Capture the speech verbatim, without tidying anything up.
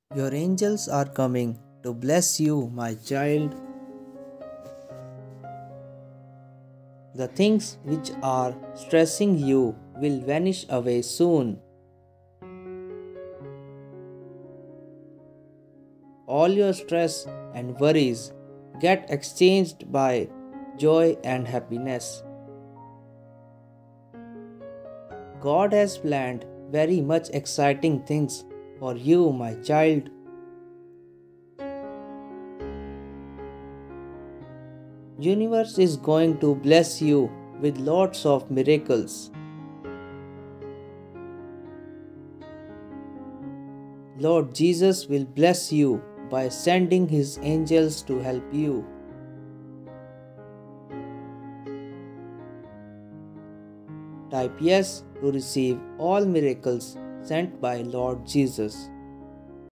Your angels are coming to bless you, my child. The things which are stressing you will vanish away soon. All your stress and worries get exchanged by joy and happiness. God has planned very much exciting things for you, my child. Universe is going to bless you with lots of miracles. Lord Jesus will bless you by sending his angels to help you. Type yes to receive all miracles sent by Lord Jesus.